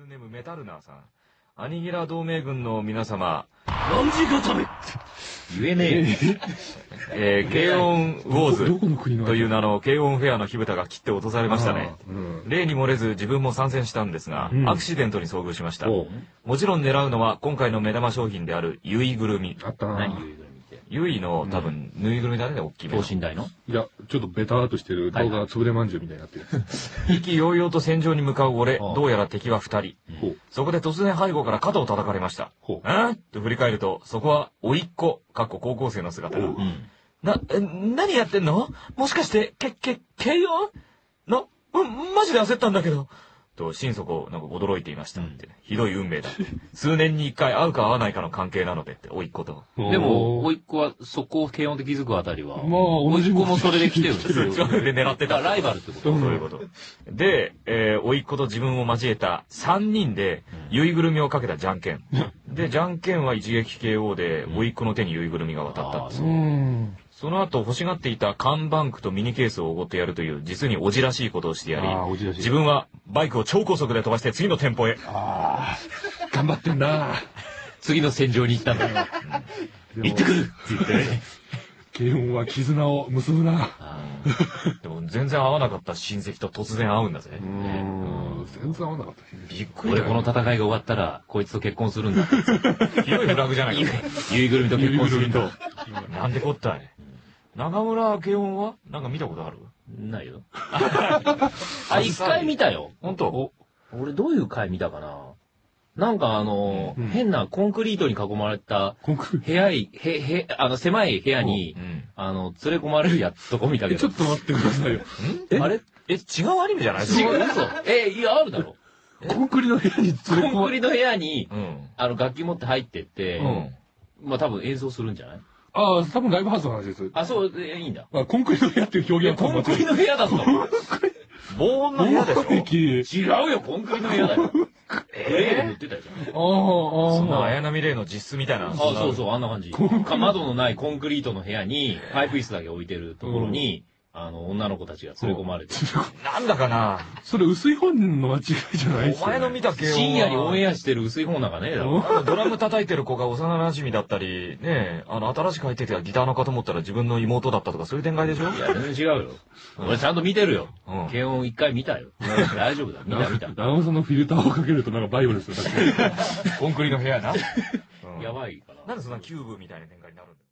ルネームメタルナーさん。アニギラ同盟軍の皆様。 何時固め言えねえ。軽音ウォーズどこの国のという名の軽音フェアの火蓋が切って落とされましたね。例に漏れず自分も参戦したんですが、アクシデントに遭遇しました。もちろん狙うのは今回の目玉商品であるユイぐるみ。 あったな。 何ユイぐるみって。 ユイの多分ぬいぐるみだね、大きめの。 等身大の？ いや、ちょっとベターっとしてる動画がつぶれまんじゅうみたいになってる。 意気揚々と戦場に向かう俺、どうやら敵は2人。そこで突然背後から肩を叩かれました。と振り返ると、そこは甥っ子、高校生の姿が。何やってんの？もしかして、軽音？マジで焦ったんだけど。と、心底、驚いていましたって。ひどい運命だ。数年に一回会うか会わないかの関係なのでって、甥っ子と。 でも、甥っ子はそこを軽音で気づくあたりは、 まあ、同じ甥っ子もそれで来てるんですよ。 それで狙ってた。 ライバルってこと？ そういうこと。で、甥っ子と自分を交えた3人で、ゆいぐるみをかけたじゃんけん。で、じゃんけんは一撃 KO で、甥っ子の手にゆいぐるみが渡ったんですよ。その後欲しがっていた缶バンクとミニケースをおごってやるという実におじらしいことをしてやり、自分はバイクを超高速で飛ばして次の店舗へ。 頑張ってんな。 次の戦場に行ったんだよ。行ってくるって言ってね。 軽音は絆を結ぶな。 でも全然会わなかった親戚と突然会うんだぜ。 全然会わなかった。 びっくり。 俺この戦いが終わったら、こいつと結婚するんだ。 ひどいフラグじゃないか。 ゆいぐるみと結婚するんだ。 なんでこったい。中村慶音はなんか見たことある？ ないよ。一回見たよ。 本当？ 俺どういう回見たかな。なんか変なコンクリートに囲まれた部屋狭い部屋に、連れ込まれるとこ見たけど。 ちょっと待ってくださいよ。 あれ？ 違うアニメじゃない？ 違う、嘘。いや、あるだろ。 コンクリの部屋にコンクリの部屋に、楽器持って入ってって、まあ多分演奏するんじゃない？ ああ、多分ライブハウスの話です。 あ、そう、いいんだ。 コンクリの部屋っていう表現はコンクリの部屋だったの？ 防音の部屋でしょ？ 違うよ、コンクリの部屋だよ。グレーで塗ってたじゃん。 そんな綾波レイの実質みたいな。 そうそう、あんな感じ。窓のないコンクリートの部屋に、パイプ椅子だけ置いてるところに、女の子たちが連れ込まれて。 なんだかな。 それ薄い本の間違いじゃない？ お前の見た系は深夜にオンエアしてる薄い本なんかねえだろ。 ドラム叩いてる子が幼馴染だったり、ね新しく入ってきたギターのかと思ったら自分の妹だったとかそういう展開でしょ？ いや、全然違うよ。俺ちゃんと見てるよ。軽音一回見たよ。大丈夫だ。見た。 長尾さんのフィルターをかけるとなんかバイブルですよ。 コンクリの部屋な。 やばいかな。 なんでそんなキューブみたいな展開になるんだよ。